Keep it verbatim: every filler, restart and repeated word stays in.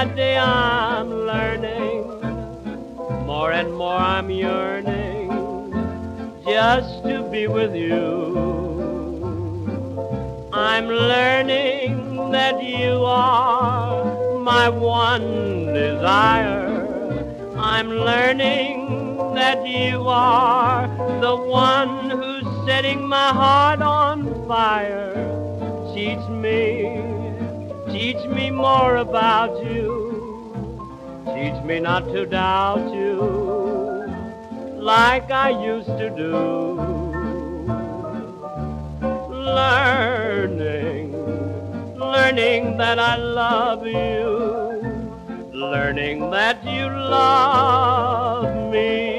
by day I'm learning, more and more I'm yearning just to be with you. I'm learning that you are my one desire. I'm learning that you are the one who's setting my heart on fire. Teach me, teach me more about you. Teach me not to doubt you like I used to do. Learning, learning that I love you. Learning that you love me.